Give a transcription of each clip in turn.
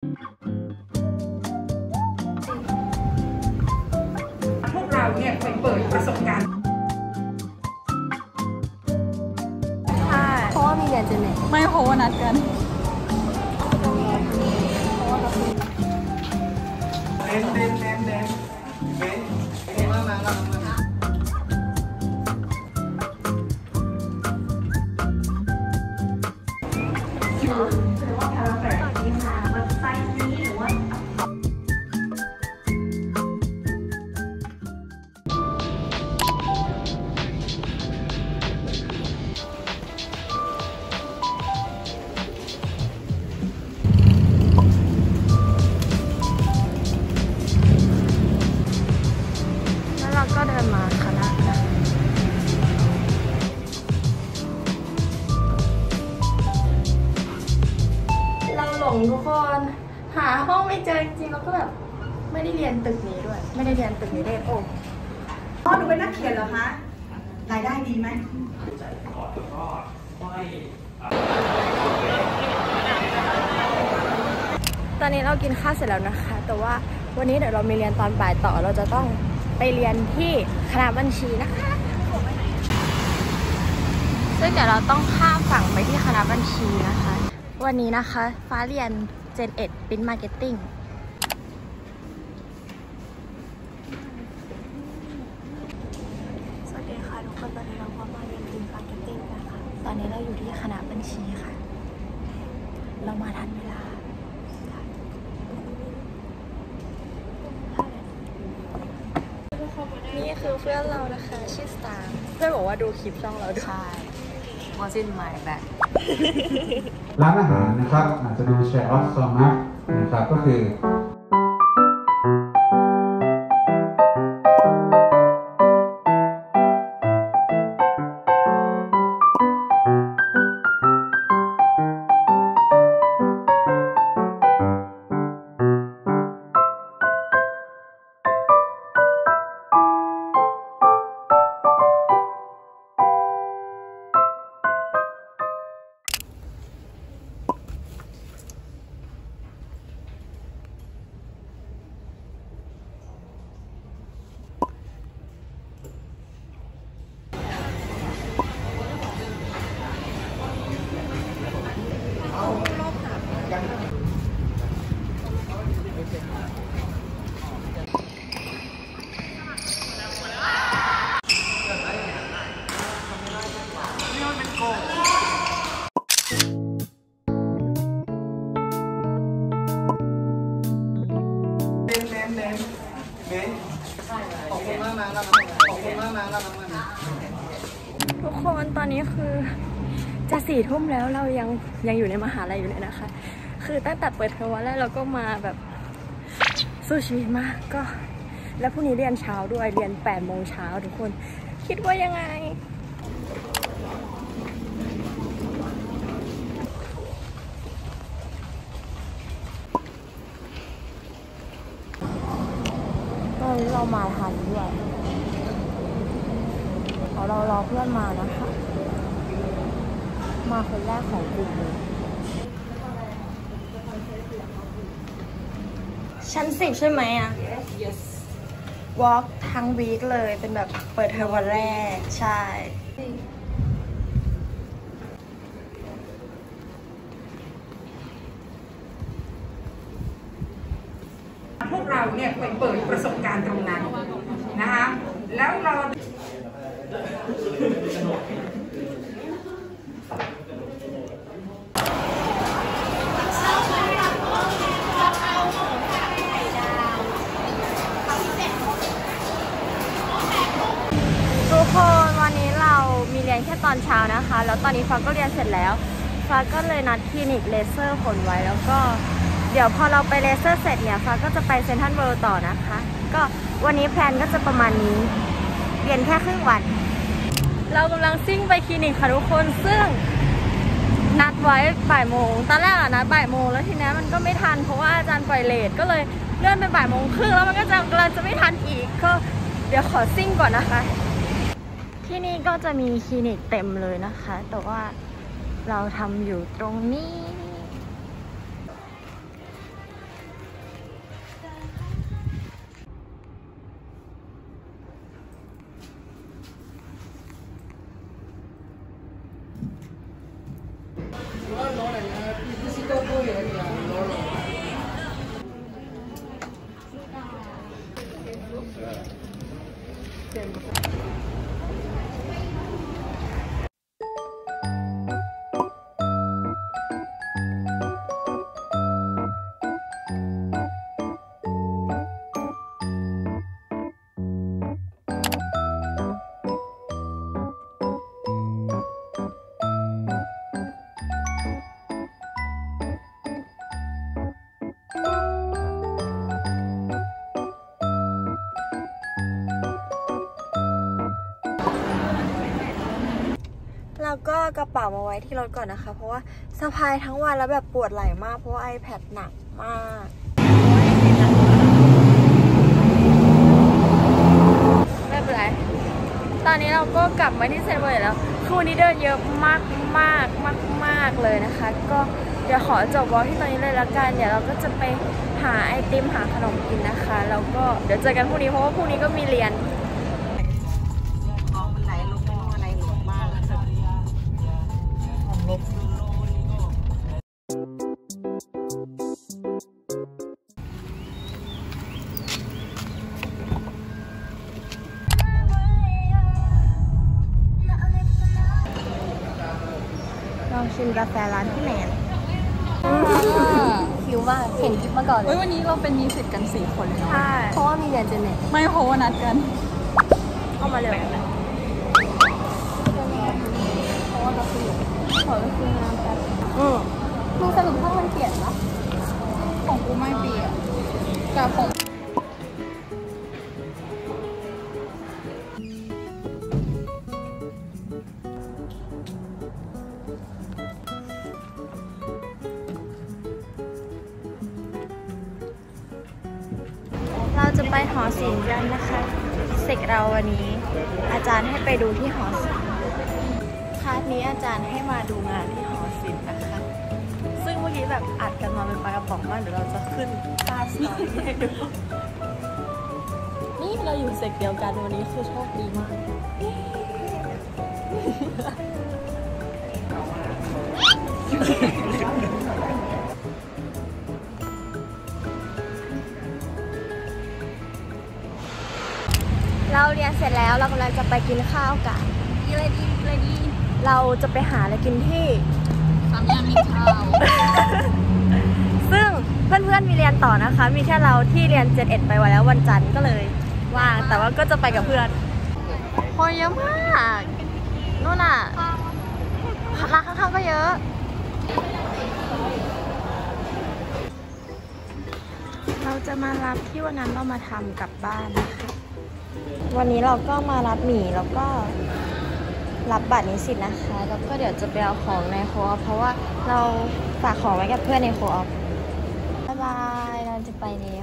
พวกเราเนี่ยไปเปิดประสบการณ์ใช่เพราะว่ามีเรียนเจเน็ตไม่เพราะว่านัดกันก็เดินมาคณะเราหลงทุกคนหาห้องไม่เจอจริงๆแล้วก็แบบไม่ได้เรียนตึกนี้ด้วยไม่ได้เรียนตึกนี้ได้โอ้พ่อหนูเป็นนักเขียนเหรอคะรายได้ดีไหมตอนนี้เรากินข้าวเสร็จแล้วนะคะแต่ว่าวันนี้เดี๋ยวเรามีเรียนตอนบ่ายต่อเราจะต้องไปเรียนที่คณะบัญชีนะคะซึ่งเดี๋ยวเราต้องข้ามฝั่งไปที่คณะบัญชีนะคะวันนี้นะคะฟ้าเรียน Gen 1 Print Marketing สวัสดีค่ะทุกคนตอนนี้เราก็มาเรียน Print Marketing นะคะตอนนี้เราอยู่ที่คณะบัญชีค่ะเรามาทันเวลานี่คือเพื่อนเรานะคะชื่อสตาร์เพื่อนบอกว่าดูคลิปช่องเราด้วยใช่วอซินไมแบ็คร้านอาหารนะครับอาจจะดูแชร์ออฟซอมักนะครับก็คือทุกคนตอนนี้คือจะ4 ทุ่มแล้วเรายังอยู่ในมหาลัยอยู่เลยนะคะคือตั้งแต่เปิดเทอมวันแรกเราก็มาแบบสู้ชีวิตมากก็แล้วพรุ่งนี้เรียนเช้าด้วยเรียน8 โมงเช้าทุกคนคิดว่ายังไงตอนนี้เรามาทันด้วยเรารอเพื่อนมานะคะมาคนแรกของกลุ่มเลยชั้น10ใช่ไหมอ่ะ yes walk ทั้งวีคเลยเป็นแบบเปิดเทอมวันแรกใช่พวกเราเนี่ยไปเปิดประสบการณ์ตรงนั้นนะคะแล้วเราทุกคนวันนี้เรามีเรียนแค่ตอนเช้านะคะแล้วตอนนี้ฟ้าก็เรียนเสร็จแล้วฟ้าก็เลยนัดคลินิกเลเซอร์ขนไว้แล้วก็เดี๋ยวพอเราไปเลเซอร์เสร็จเนี่ยฟ้าก็จะไปเซ็นทรัลเวิลด์ต่อนะคะก็วันนี้แพลนก็จะประมาณนี้เรียนแค่ครึ่งวันเรากำลังซิ่งไปคลินิกค่ะทุกคนซึ่งนัดไว้บ่ายโมงตอนแรกอะนัดบ่ายโมงแล้วทีนี้มันก็ไม่ทันเพราะว่าอาจารย์ปล่อยเลทก็เลยเลื่อนไปบ่ายโมงครึ่งแล้วมันก็กำลังจะไม่ทันอีกก็เดี๋ยวขอซิ่งก่อนนะคะที่นี่ก็จะมีคลินิกเต็มเลยนะคะแต่ว่าเราทำอยู่ตรงนี้แล้วก็กระเป๋ามาไว้ที่รถก่อนนะคะ เพราะว่าสะพายทั้งวันแล้วแบบปวดไหล่มากเพราะว่า iPad หนักมากไม่เป็นไรตอนนี้เราก็กลับมาที่เซ็นเวอร์แล้วคือวันนี้เดินเยอะมากเลยนะคะก็เดี๋ยวขอจบวอล์กที่ตอนนี้เลยละกันเดี๋ยวเราก็จะไปหาไอติมหาขนมกินนะคะแล้วก็เดี๋ยวเจอกันพรุ่งนี้เพราะว่าพรุ่งนี้ก็มีเรียนลองชิมกาแฟร้านพี่แนนหิวมากเห็นคลิปมาก่อนเลยวันนี้เราเป็นมีสิทธิ์กัน4 คนเลยเนาะใช่เพราะว่ามีเรียนเจเน็ตไม่เพราะว่านัดกันเข้ามาเร็วเพราะว่าเราคือขอคืองานกันมึงสรุปถ้ามันเปลี่ยนปะของกูไม่เปลี่ยนแต่ของเราจะไปหอศิลป์กันนะคะเสกเราวันนี้อาจารย์ให้ไปดูที่หอศิลป์คลาสนี้อาจารย์ให้มาดูงานที่หอศิลป์นะคะซึ่งเมื่อกี้แบบอัดกันมาเป็นปลากระป๋องมากเดี๋ยวเราจะขึ้นภาพสตอรี่ให้ดูนี่เราอยู่เสกเดียวกันวันนี้คือโชคดีมากเราเรียนเสร็จแล้วเรากำลังจะไปกินข้าวกันเลยดีเราจะไปหาอะไรกินที่ 3 ย่านมิตรทาวน์ซึ่งเพื่อนๆมีเรียนต่อนะคะมีแค่เราที่เรียน7-1ไปไว้แล้ววันจันทร์ก็เลยว่างแต่ว่าก็จะไปกับเพื่อนคนเยอะมากนู่นน่ะร้านข้างๆก็เยอะเราจะมารับที่วันนั้นเรามาทำกลับบ้านนะคะวันนี้เราก็มารับหมี่แล้วก็รับบัตรนิสิตนะคะแล้วก็เดี๋ยวจะไปเอาของในโคออฟเพราะว่าเราฝากของไว้กับเพื่อนในโคออฟบ๊ายบายเราจะไปแล้ว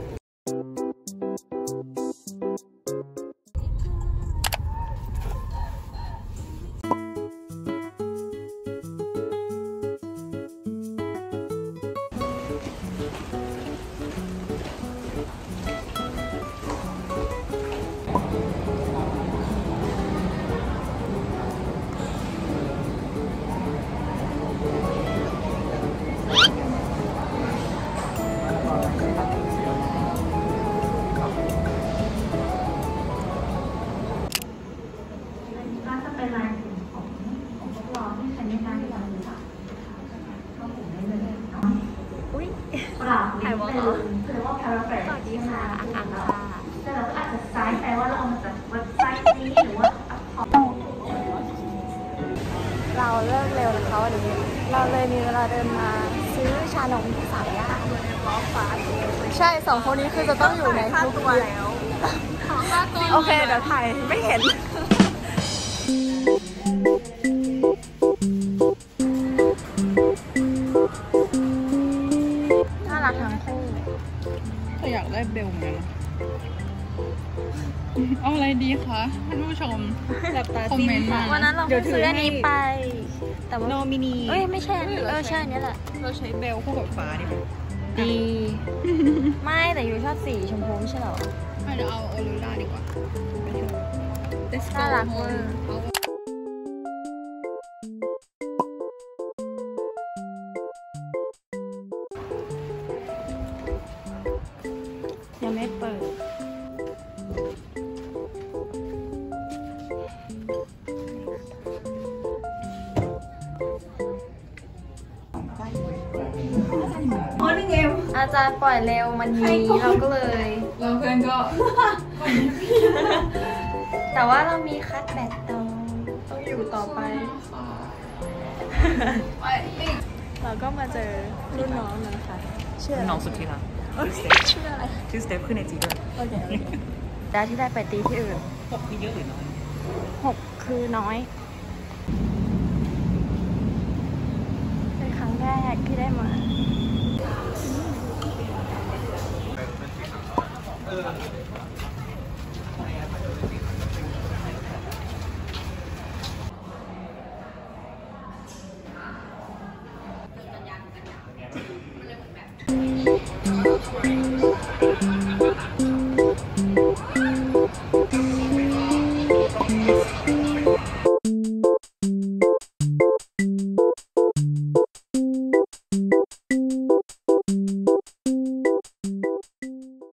ถ่ายวอล์กเหรอสวัสดีค่ะอังค่ะแต่เราอาจจะซ้ายแปลว่าเราเอามาจากเว็บไซต์นี้หรือว่าเราเลิกเร็วนะคะวันนี้เราเลยมีเวลาเดินมาซื้อชานมที่3 ย่านใช่2 คนนี้คือจะต้องอยู่ในทุกตัวแล้วโอเคเดี๋ยวถ่ายไม่เห็นทั้งคู่ถ้าอยากได้เบลไหมเอาอะไรดีคะท่านผู้ชมคอมเมนต์มาวันนั้นเราซื้ออันนี้ไปแต่ว่าโนมินีไม่ใช่ใช่อันนี้แหละเราใช้เบลคู่กับฟ้าดีไม่แต่ยูชอบสีชมพูไม่ใช่หรอไม่เดี๋ยวเอาโอลูล่าดีกว่าน่ารักมากยังไม่เปิดอาจารย์ปล่อยเร็วมันนี้เราก็เลยเราเพื่อนก็แต่ว่าเรามีคัดแบตต้องอยู่ต่อไปเราก็มาเจอรุ่นน้องนะคะชื่ออะไรน้องสุดที่รักชื่ออะไรชื่อสเตฟขึ้นในจีด้วยโอเคได้ที่ได้ไปตีที่อื่น 6คือเยอะหรือน้อย 6 คือน้อย เป็นครั้งแรกที่ได้มา